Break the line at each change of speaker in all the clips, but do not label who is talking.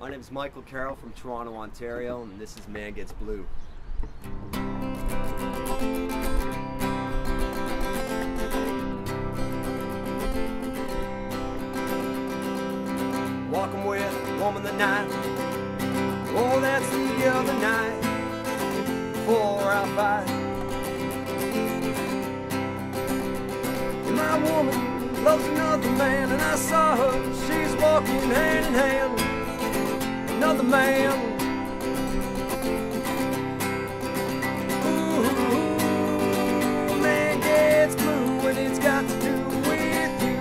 My name is Michael Carroll from Toronto, Ontario, and this is Man Gets Blue. Walking with a woman the night, oh that's the other night, before I fight. And my woman loves another man, and I saw her, she's walking hand in hand, another man. Ooh, man gets blue when it's got to do with you.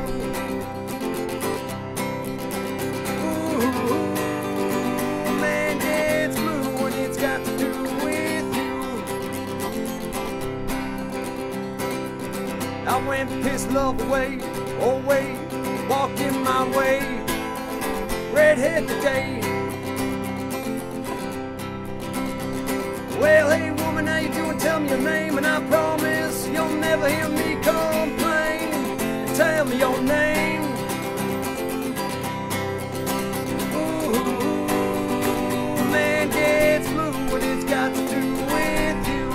Ooh, man gets blue when it's got to do with you. I went and pissed love away, oh wait, walking my way, redhead today. Well, hey woman, how you doing? Tell me your name, and I promise you'll never hear me complain. Tell me your name. Ooh, man gets blue when it's got to do with you.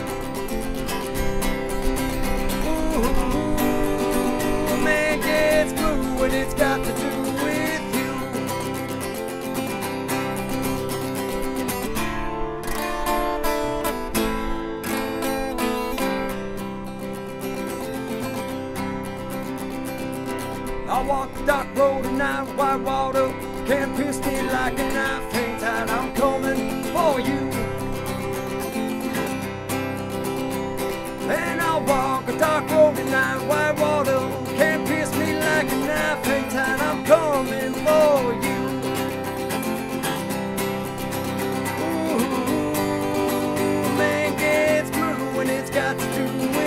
Ooh, man gets blue when it's got to do with you. I walk the dark road at night, white water can't pierce me like a knife. Hang tight, I'm coming for you. And I walk a dark road at night, white water can't pierce me like a knife. Hang tight, I'm coming for you. Ooh, man gets blue when it's got to do with